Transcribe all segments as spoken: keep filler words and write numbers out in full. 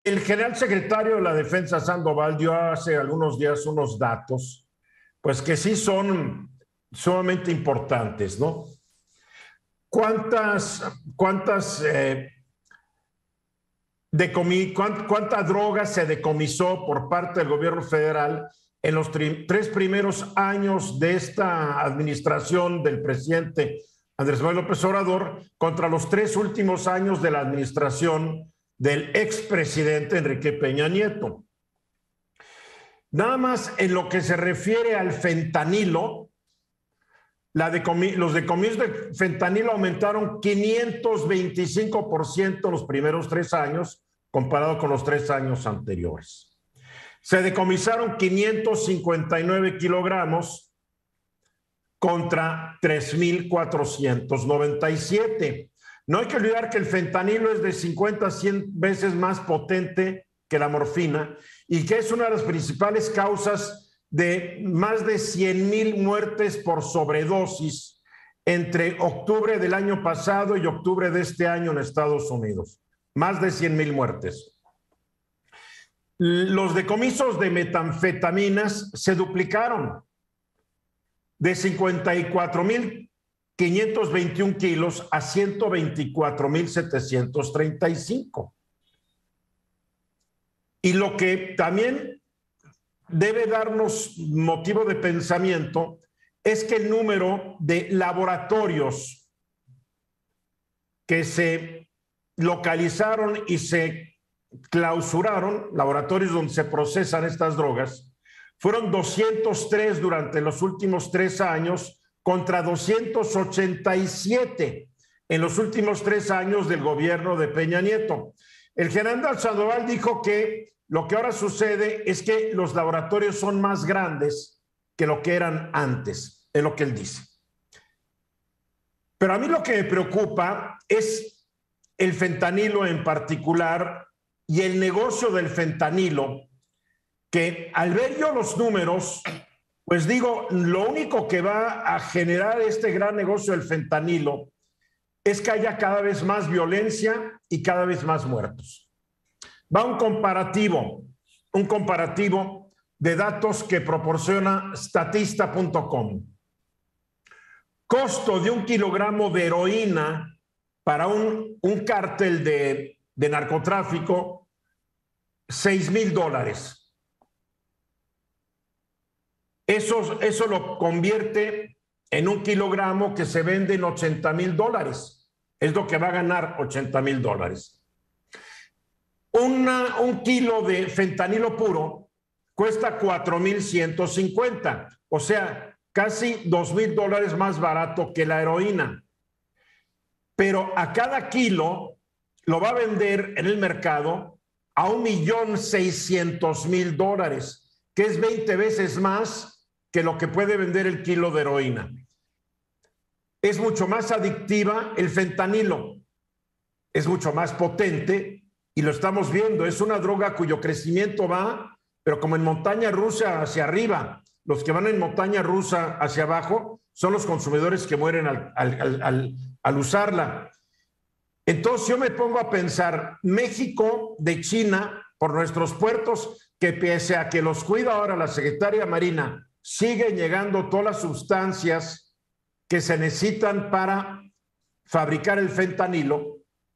El general secretario de la Defensa, Sandoval, dio hace algunos días unos datos, pues que sí son sumamente importantes, ¿no? ¿Cuántas, cuántas, eh, decomi, cuánt, cuánta droga se decomisó por parte del gobierno federal en los tri, tres primeros años de esta administración del presidente Andrés Manuel López Obrador contra los tres últimos años de la administración del expresidente Enrique Peña Nieto? Nada más en lo que se refiere al fentanilo, la decomi, los decomisos de fentanilo aumentaron quinientos veinticinco por ciento en los primeros tres años comparado con los tres años anteriores. Se decomisaron quinientos cincuenta y nueve kilogramos contra tres mil cuatrocientos noventa y siete. No hay que olvidar que el fentanilo es de cincuenta a cien veces más potente que la morfina y que es una de las principales causas de más de cien mil muertes por sobredosis entre octubre del año pasado y octubre de este año en Estados Unidos. Más de cien mil muertes. Los decomisos de metanfetaminas se duplicaron de cincuenta y cuatro mil quinientos veintiún kilos a ciento veinticuatro mil setecientos treinta y cinco. Y lo que también debe darnos motivo de pensamiento es que el número de laboratorios que se localizaron y se clausuraron, laboratorios donde se procesan estas drogas, fueron doscientos tres durante los últimos tres años contra doscientos ochenta y siete en los últimos tres años del gobierno de Peña Nieto. El general Sandoval dijo que lo que ahora sucede es que los laboratorios son más grandes que lo que eran antes, es lo que él dice. Pero a mí lo que me preocupa es el fentanilo en particular y el negocio del fentanilo, que al ver yo los números, pues digo, lo único que va a generar este gran negocio del fentanilo es que haya cada vez más violencia y cada vez más muertos. Va un comparativo, un comparativo de datos que proporciona statista punto com. Costo de un kilogramo de heroína para un, un cártel de, de narcotráfico, seis mil dólares. Eso, eso lo convierte en un kilogramo que se vende en ochenta mil dólares. Es lo que va a ganar ochenta mil dólares. Una, un kilo de fentanilo puro cuesta cuatro mil ciento cincuenta, o sea, casi dos mil dólares más barato que la heroína. Pero a cada kilo lo va a vender en el mercado a un millón seiscientos mil dólares, que es veinte veces más que lo que puede vender el kilo de heroína. Es mucho más adictiva el fentanilo, es mucho más potente. Y lo estamos viendo, es una droga cuyo crecimiento va, pero como en montaña rusa hacia arriba. Los que van en montaña rusa hacia abajo son los consumidores que mueren al, al, al, al, al usarla. Entonces yo me pongo a pensar, México de China, por nuestros puertos, que pese a que los cuida ahora la Secretaría Marina, siguen llegando todas las sustancias que se necesitan para fabricar el fentanilo.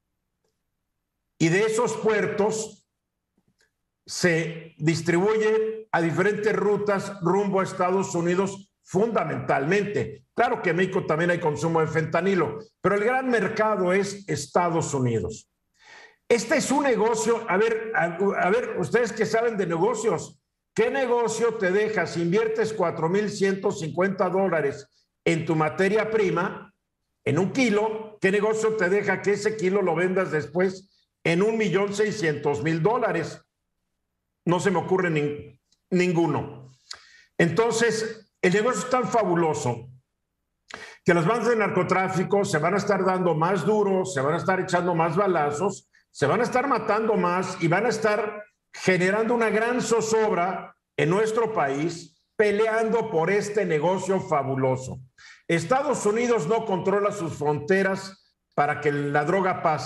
Y de esos puertos se distribuye a diferentes rutas rumbo a Estados Unidos fundamentalmente. Claro que en México también hay consumo de fentanilo, pero el gran mercado es Estados Unidos. Este es un negocio, a ver, a, a ver, ustedes que saben de negocios, ¿qué negocio te deja si inviertes cuatro mil ciento cincuenta dólares en tu materia prima, en un kilo? ¿Qué negocio te deja que ese kilo lo vendas después en un millón seiscientos mil dólares? No se me ocurre ni, ninguno. Entonces, el negocio es tan fabuloso que las bandas de narcotráfico se van a estar dando más duros, se van a estar echando más balazos, se van a estar matando más y van a estar generando una gran zozobra en nuestro país peleando por este negocio fabuloso. Estados Unidos no controla sus fronteras para que la droga pase.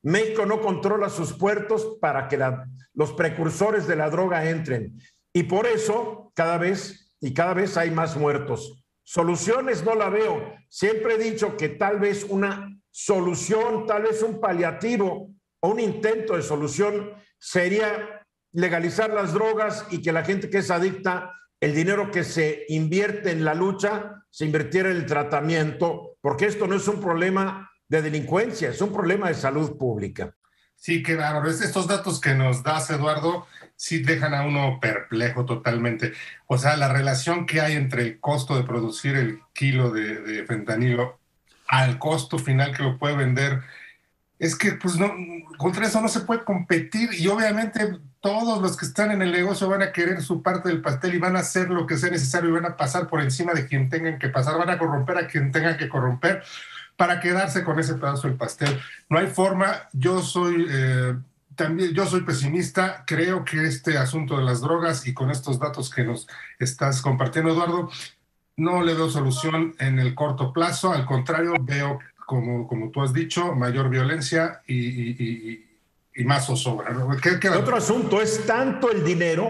México no controla sus puertos para que la, los precursores de la droga entren. Y por eso cada vez y cada vez hay más muertos. Soluciones no la veo. Siempre he dicho que tal vez una solución, tal vez un paliativo o un intento de solución sería legalizar las drogas y que la gente que es adicta, el dinero que se invierte en la lucha, se invirtiera en el tratamiento, porque esto no es un problema de delincuencia, es un problema de salud pública. Sí, claro, estos datos que nos das, Eduardo, sí dejan a uno perplejo totalmente. O sea, la relación que hay entre el costo de producir el kilo de, de fentanilo al costo final que lo puede vender, es que pues no, contra eso no se puede competir, y obviamente todos los que están en el negocio van a querer su parte del pastel y van a hacer lo que sea necesario y van a pasar por encima de quien tengan que pasar, van a corromper a quien tengan que corromper para quedarse con ese pedazo del pastel. No hay forma. Yo soy eh, también yo soy pesimista. Creo que este asunto de las drogas, y con estos datos que nos estás compartiendo, Eduardo, no le veo solución en el corto plazo. Al contrario, veo, como, como tú has dicho, mayor violencia y, y, y, y más zozobra. ¿Qué, qué... Otro asunto es tanto el dinero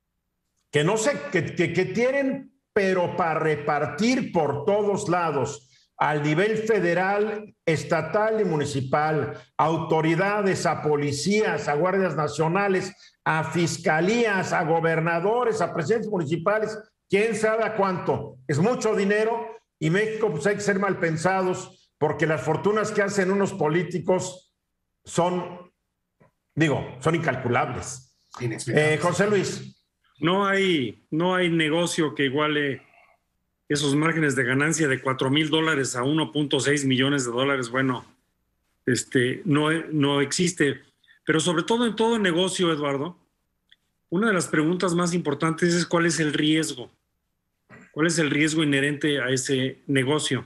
que no sé, que, que, que tienen, pero para repartir por todos lados, al nivel federal, estatal y municipal, autoridades, a policías, a guardias nacionales, a fiscalías, a gobernadores, a presidentes municipales, quién sabe a cuánto. Es mucho dinero, y México pues hay que ser mal pensados, porque las fortunas que hacen unos políticos son, digo, son incalculables. Eh, José Luis. No hay, no hay negocio que iguale esos márgenes de ganancia de cuatro mil dólares a uno punto seis millones de dólares. Bueno, este, no, no existe. Pero sobre todo en todo negocio, Eduardo, una de las preguntas más importantes es cuál es el riesgo. ¿Cuál es el riesgo inherente a ese negocio?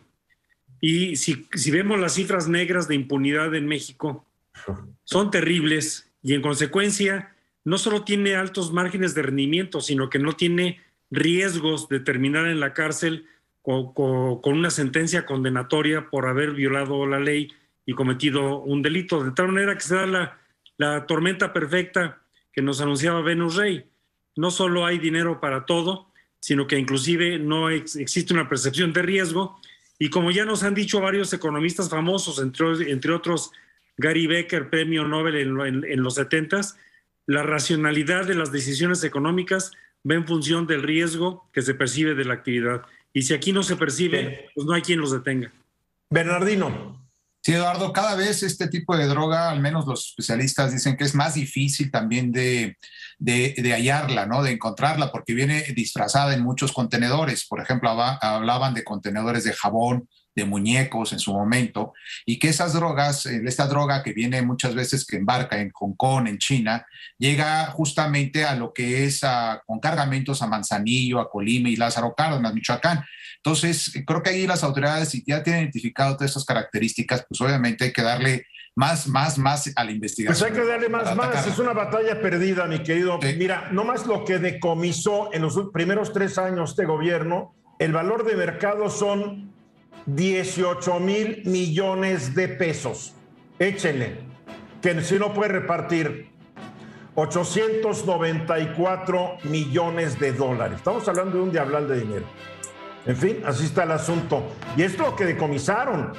Y si, si vemos las cifras negras de impunidad en México, son terribles, y en consecuencia no solo tiene altos márgenes de rendimiento, sino que no tiene riesgos de terminar en la cárcel con, con, con una sentencia condenatoria por haber violado la ley y cometido un delito. De tal manera que se da la, la tormenta perfecta que nos anunciaba Venus Rey. No solo hay dinero para todo, sino que inclusive no ex, existe una percepción de riesgo. Y como ya nos han dicho varios economistas famosos, entre, entre otros Gary Becker, premio Nobel en, en, en los setentas, la racionalidad de las decisiones económicas va en función del riesgo que se percibe de la actividad. Y si aquí no se percibe, pues no hay quien los detenga. Bernardino. Sí, Eduardo, cada vez este tipo de droga, al menos los especialistas dicen que es más difícil también de, de, de hallarla, ¿no? De encontrarla, porque viene disfrazada en muchos contenedores. Por ejemplo, hablaban de contenedores de jabón, de muñecos en su momento, y que esas drogas, esta droga que viene muchas veces, que embarca en Hong Kong, en China, llega justamente a lo que es a, con cargamentos a Manzanillo, a Colima y Lázaro Cárdenas, Michoacán. Entonces, creo que ahí las autoridades, si ya tienen identificado todas esas características, pues obviamente hay que darle más, más, más a la investigación. Pues hay que darle más, más. Es una batalla perdida, mi querido. Sí. Mira, nomás lo que decomisó en los primeros tres años de gobierno, el valor de mercado son dieciocho mil millones de pesos. Échenle, que si no puede repartir ochocientos noventa y cuatro millones de dólares. Estamos hablando de un diablal de dinero. En fin, así está el asunto. Y esto es lo que decomisaron.